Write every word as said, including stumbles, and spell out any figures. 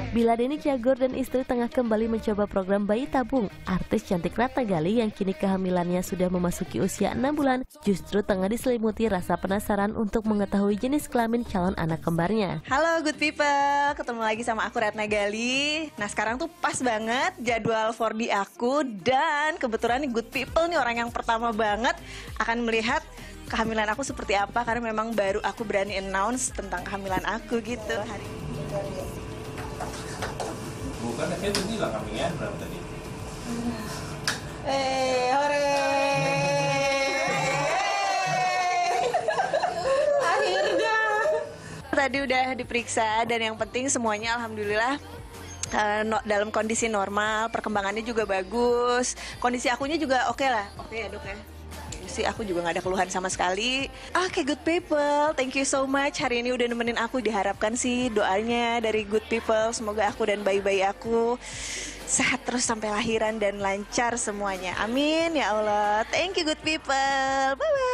Bila Denny Cagur dan istri tengah kembali mencoba program bayi tabung, artis cantik Ratna Gali yang kini kehamilannya sudah memasuki usia enam bulan justru tengah diselimuti rasa penasaran untuk mengetahui jenis kelamin calon anak kembarnya. Halo good people, ketemu lagi sama aku Ratna Gali. Nah sekarang tuh pas banget jadwal empat D aku, dan kebetulan nih good people nih orang yang pertama banget akan melihat kehamilan aku seperti apa, karena memang baru aku berani announce tentang kehamilan aku gitu hari ini. Bukan, saya tuh bilang kambingnya berapa tadi? Eh, hore! Akhirnya! Tadi udah diperiksa dan yang penting semuanya alhamdulillah uh, no, dalam kondisi normal, perkembangannya juga bagus, kondisi akunya juga oke okay lah, oke okay ya dok ya? Sih aku juga nggak ada keluhan sama sekali. Oke okay, good people, thank you so much hari ini udah nemenin aku. Diharapkan sih doanya dari good people, semoga aku dan bayi-bayi aku sehat terus sampai lahiran dan lancar semuanya, amin ya Allah. Thank you good people, bye bye.